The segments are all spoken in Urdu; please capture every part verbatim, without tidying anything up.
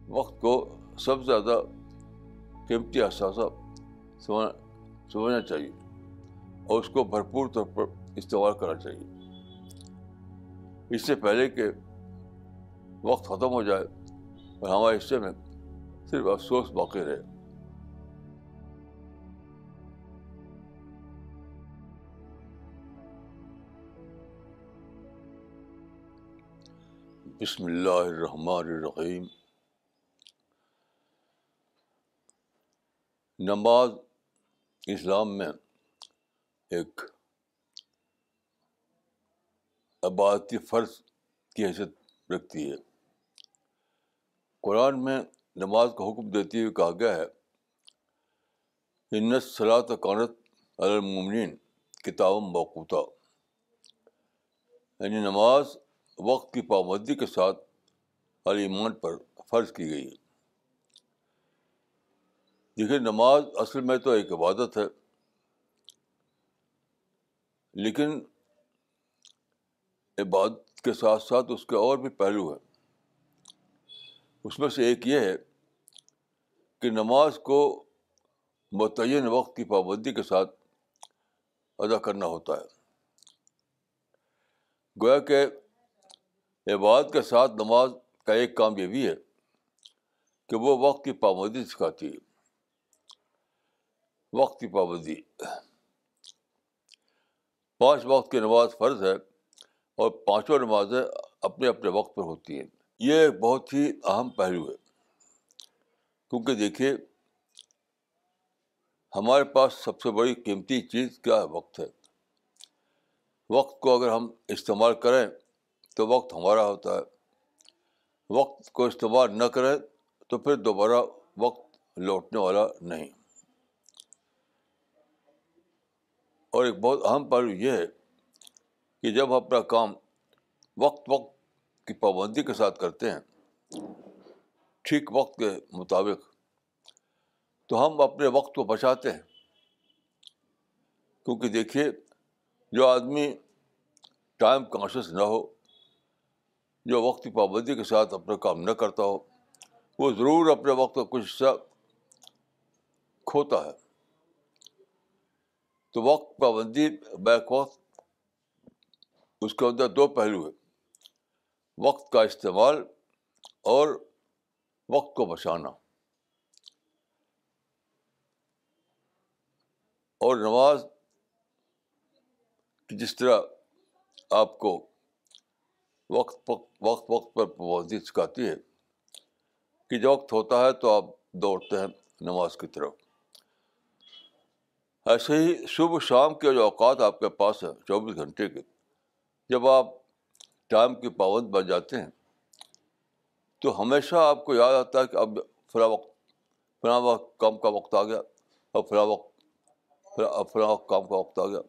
وقت کو سب سے زیادہ قیمتی اثاثہ سمجھنا سمجھنا چاہیے اور اس کو بھرپور طور پر استعمال کرنا چاہیے، اس سے پہلے کہ وقت ختم ہو جائے اور ہمارے حصے میں صرف افسوس باقی رہے۔ بسم اللہ الرحمن الرحیم۔ نماز اسلام میں ایک عبادتی فرض کی حیثیت رکھتی ہے۔ قرآن میں نماز کا حکم دیتے ہوئے کہا گیا ہے، ان الصلاۃ کانت علی المؤمنین کتابا موقوتا، یعنی نماز وقت کی پابندی کے ساتھ علی ایمان پر فرض کی گئی ہے۔ دیکھیے، نماز اصل میں تو ایک عبادت ہے، لیکن عبادت کے ساتھ ساتھ اس کے اور بھی پہلو ہیں۔ اس میں سے ایک یہ ہے کہ نماز کو متعین وقت کی پابندی کے ساتھ ادا کرنا ہوتا ہے۔ گویا کہ عبادت کے ساتھ نماز کا ایک کام یہ بھی ہے کہ وہ وقت کی پابندی سکھاتی ہے۔ وقت کی پابندی، پانچ وقت کی نماز فرض ہے اور پانچوں نمازیں اپنے اپنے وقت پر ہوتی ہیں۔ یہ ایک بہت ہی اہم پہلو ہے، کیونکہ دیکھیے ہمارے پاس سب سے بڑی قیمتی چیز کیا ہے؟ وقت ہے۔ وقت کو اگر ہم استعمال کریں تو وقت ہمارا ہوتا ہے، وقت کو استعمال نہ کریں تو پھر دوبارہ وقت لوٹنے والا نہیں۔ اور ایک بہت اہم پہلو یہ ہے کہ جب ہم اپنا کام وقت وقت کی پابندی کے ساتھ کرتے ہیں، ٹھیک وقت کے مطابق، تو ہم اپنے وقت کو بچاتے ہیں۔ کیونکہ دیکھیے، جو آدمی ٹائم کانشیس نہ ہو، جو وقت کی پابندی کے ساتھ اپنا کام نہ کرتا ہو، وہ ضرور اپنے وقت کا کچھ حصہ کھوتا ہے۔ تو وقت پابندی بیک وقت، اس کے اندر دو پہلو ہیں، وقت کا استعمال اور وقت کو بچانا۔ اور نماز جس طرح آپ کو وقت وقت وقت پر پابندی سکھاتی ہے کہ جب وقت ہوتا ہے تو آپ دوڑتے ہیں نماز کی طرف، ایسے ہی صبح شام کے جو اوقات آپ کے پاس ہیں چوبیس گھنٹے کے، جب آپ ٹائم کے پابند بن جاتے ہیں تو ہمیشہ آپ کو یاد آتا ہے کہ اب فلاں وقت فلاں وقت کام کا وقت آ گیا، اب فلاں وقت اب فلاں وقت کام کا وقت آ گیا۔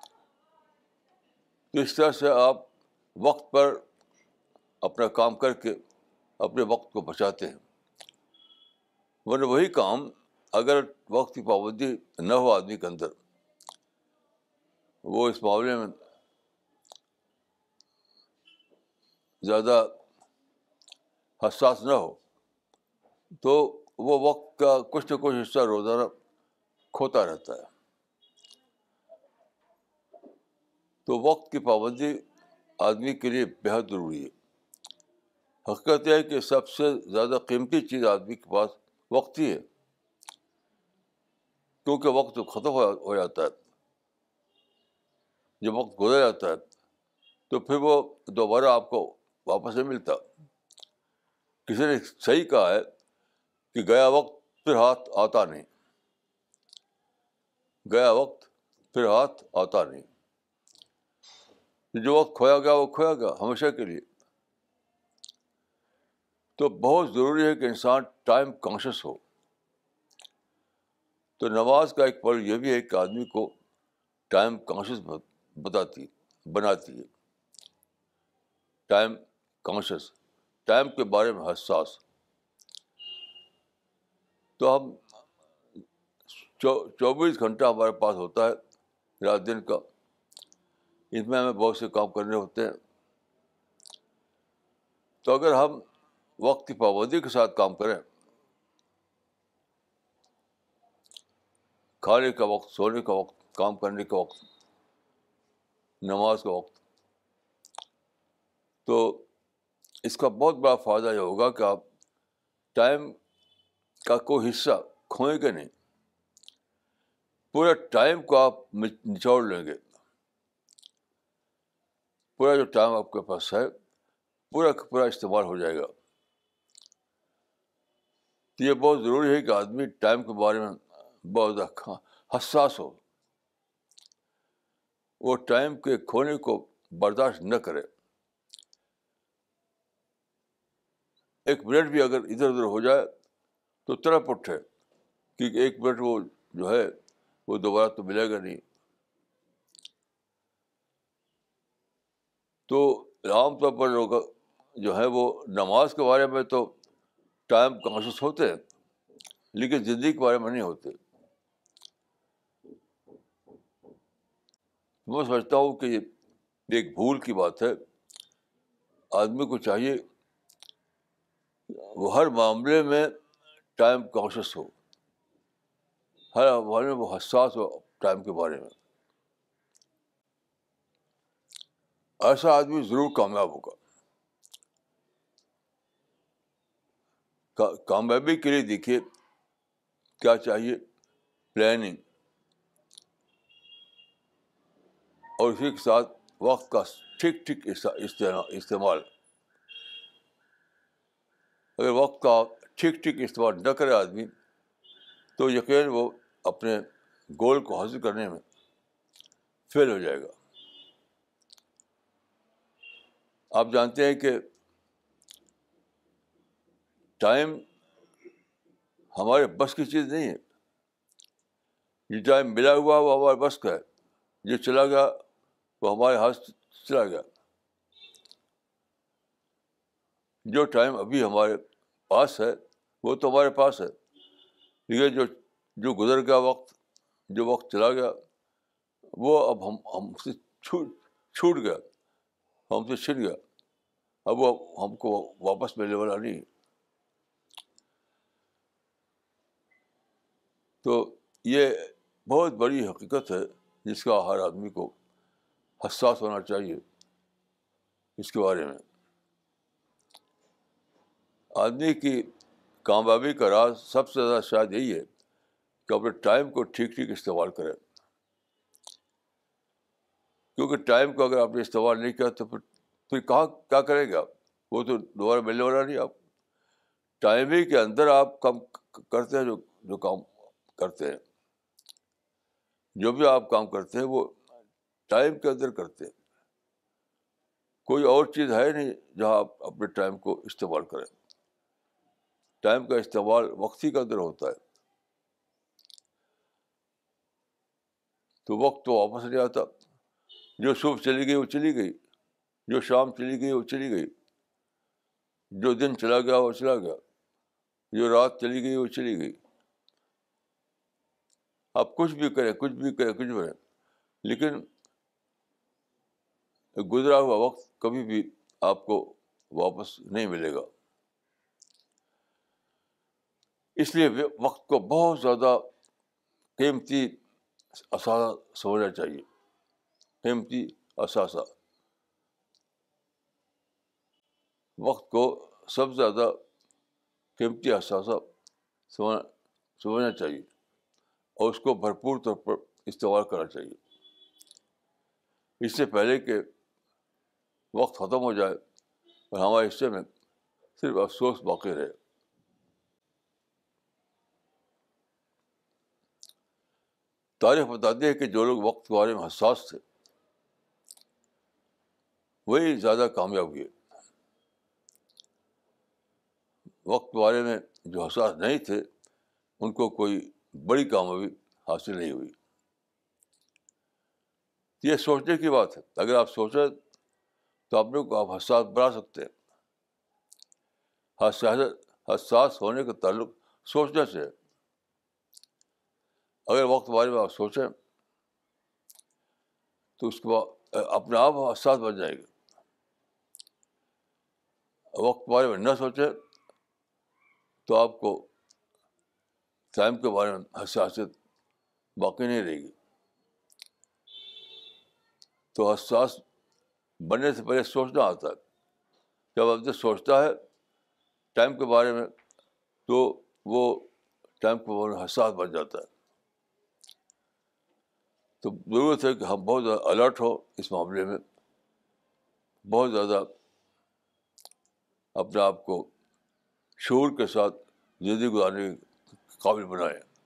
تو اس طرح سے آپ وقت پر اپنا کام کر کے اپنے وقت کو بچاتے ہیں۔ ورنہ وہی کام اگر وقت کی پابندی نہ ہو آدمی کے اندر، وہ اس معاملے میں زیادہ حساس نہ ہو، تو وہ وقت کا کچھ نہ کچھ حصہ روزانہ کھوتا رہتا ہے۔ تو وقت کی پابندی آدمی کے لیے بہت ضروری ہے۔ حقیقت یہ ہے کہ سب سے زیادہ قیمتی چیز آدمی کے پاس وقت ہی ہے، کیونکہ وقت تو ختم ہو جاتا ہے۔ جب وقت گزر جاتا ہے تو پھر وہ دوبارہ آپ کو واپس نہیں ملتا۔ کسی نے صحیح کہا ہے کہ گیا وقت پھر ہاتھ آتا نہیں، گیا وقت پھر ہاتھ آتا نہیں۔ جو وقت کھویا گیا وہ کھویا گیا ہمیشہ کے لیے۔ تو بہت ضروری ہے کہ انسان ٹائم کانشیس ہو۔ تو نماز کا ایک پہلو یہ بھی ہے کہ آدمی کو ٹائم کانشیس بتاتی بناتی ہے۔ ٹائم کانشیس، ٹائم کے بارے میں حساس۔ تو ہم چوبیس گھنٹہ ہمارے پاس ہوتا ہے رات دن کا، اس میں ہمیں بہت سے کام کرنے ہوتے ہیں۔ تو اگر ہم وقت کی پابندی کے ساتھ کام کریں. کھانے کا وقت, سونے کا وقت, کام کرنے کا وقت, نماز کا وقت. تو اس کا بہت بڑا فائدہ یہ ہوگا کہ آپ ٹائم کا کوئی حصہ کھوئیں گے نہیں. پورے ٹائم کو آپ نچوڑ لیں گے. پورا جو ٹائم آپ کے پاس ہے پورا پورا استعمال ہو جائے گا. تو یہ بہت ضروری ہے کہ آدمی ٹائم کے بارے میں بہت زیادہ حساس ہو. وہ ٹائم کے کھونے کو برداشت نہ کرے. ایک منٹ بھی اگر ادھر ادھر ہو جائے تو تڑپ اٹھے, کیونکہ ایک منٹ وہ جو ہے وہ دوبارہ تو ملے گا نہیں. تو عام طور پر لوگ جو ہے وہ نماز کے بارے میں تو ٹائم کانشیس ہوتے ہیں, لیکن زندگی کے بارے میں نہیں ہوتے. میں سمجھتا ہوں کہ یہ ایک بھول کی بات ہے. آدمی کو چاہیے وہ ہر معاملے میں ٹائم کانشیس ہو, ہر معاملے میں وہ حساس ہو ٹائم کے بارے میں. ایسا آدمی ضرور کامیاب ہوگا. کا, کامیابی کے لیے دیکھیے کیا چاہیے, پلاننگ, اور اسی کے ساتھ وقت کا ٹھیک ٹھیک استعمال. اگر وقت کا ٹھیک ٹھیک استعمال نہ کرے آدمی تو یقیناً وہ اپنے گول کو حاصل کرنے میں فیل ہو جائے گا. آپ جانتے ہیں کہ ٹائم ہمارے بس کی چیز نہیں ہے. یہ ٹائم ملا ہوا وہ ہمارے بس کا ہے, جو چلا گیا وہ ہمارے ہاتھ سے چلا گیا. جو ٹائم ابھی ہمارے پاس ہے وہ تو ہمارے پاس ہے, لیکن جو جو گزر گیا وقت, جو وقت چلا گیا وہ اب ہم ہم سے چھوٹ چھوٹ گیا, ہم سے چھن گیا. اب وہ ہم کو واپس ملنے والا نہیں. تو یہ بہت بڑی حقیقت ہے جس کا ہر آدمی کو حساس ہونا چاہیے. اس کے بارے میں آدمی کی کامیابی کا راز سب سے زیادہ شاید یہی ہے کہ اپنے ٹائم کو ٹھیک ٹھیک استعمال کرے. کیونکہ ٹائم کو اگر آپ نے استعمال نہیں کیا تو پھر پھر کہاں کیا کرے گا, وہ تو دوبارہ ملنے والا نہیں. آپ ٹائم ہی کے اندر آپ کام کرتے ہیں, جو جو کام کرتے ہیں, جو بھی آپ کام کرتے ہیں وہ ٹائم کے اندر کرتے ہیں. کوئی اور چیز ہے نہیں جہاں آپ اپنے ٹائم کو استعمال کریں. ٹائم کا استعمال وقت ہی کے اندر ہوتا ہے. تو وقت تو واپس نہیں آتا. جو صبح چلی گئی وہ چلی گئی, جو شام چلی گئی وہ چلی گئی, جو دن چلا گیا وہ چلا گیا, جو رات چلی گئی وہ چلی گئی. آپ کچھ بھی کریں کچھ بھی کریں کچھ بھی کریں, لیکن گزرا ہوا وقت کبھی بھی آپ کو واپس نہیں ملے گا. اس لیے وقت کو بہت زیادہ قیمتی اثاثہ سمجھنا چاہیے. قیمتی اثاثہ وقت کو سب سے زیادہ قیمتی اثاثہ سمجھنا چاہیے اور اس کو بھرپور طور پر استعمال کرنا چاہیے. اس سے پہلے کہ وقت ختم ہو جائے اور ہمارے حصے میں صرف افسوس باقی رہے. تاریخ بتاتی ہے کہ جو لوگ وقت کے بارے میں حساس تھے وہی زیادہ کامیاب ہوئے. وقت کے بارے میں جو حساس نہیں تھے ان کو کوئی بڑی کامیابی حاصل نہیں ہوئی. یہ سوچنے کی بات ہے. اگر آپ سوچیں تو اپنے کو آپ حساس بنا سکتے ہیں. حساس حساس ہونے کا تعلق سوچنے سے ہے. اگر وقت کے بارے میں آپ سوچیں تو اس کے بعد اپنے آپ حساس بن جائے گا. وقت کے بارے میں نہ سوچیں تو آپ کو ٹائم کے بارے میں حساسیت باقی نہیں رہے گی. تو حساس بننے سے پہلے سوچنا آتا ہے. جب آدمی سوچتا ہے ٹائم کے بارے میں تو وہ ٹائم کے بارے میں حساس بن جاتا ہے. تو ضرورت ہے کہ ہم بہت زیادہ الرٹ ہو اس معاملے میں, بہت زیادہ اپنے آپ کو شعور کے ساتھ زندگی گزارنے کے قابل بنائیں.